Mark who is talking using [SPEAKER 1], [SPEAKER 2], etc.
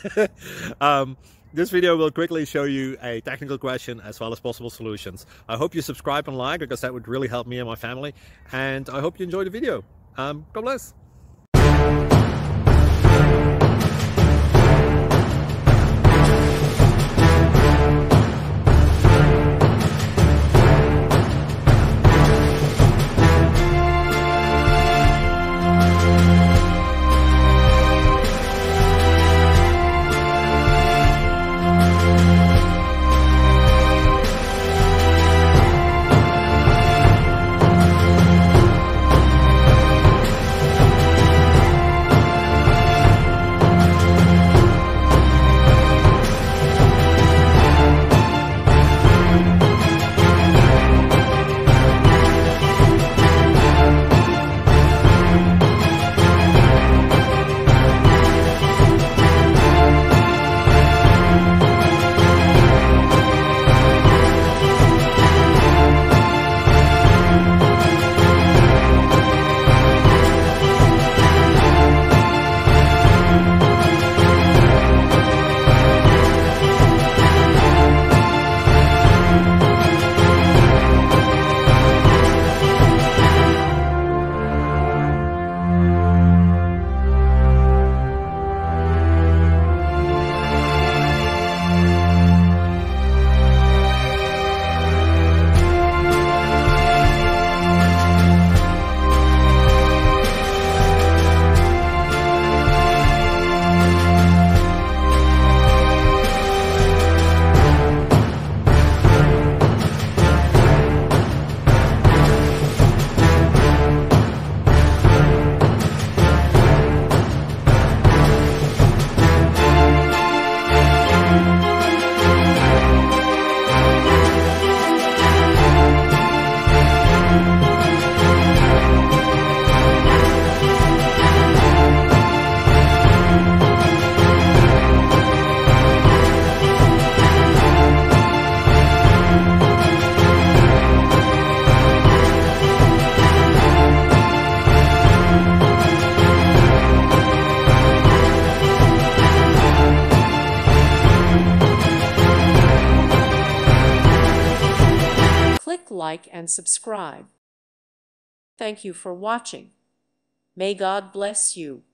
[SPEAKER 1] This video will quickly show you a technical question as well as possible solutions. I hope you subscribe and like, because that would really help me and my family. And I hope you enjoy the video. God bless.
[SPEAKER 2] Click like and subscribe. Thank you for watching. May God bless you.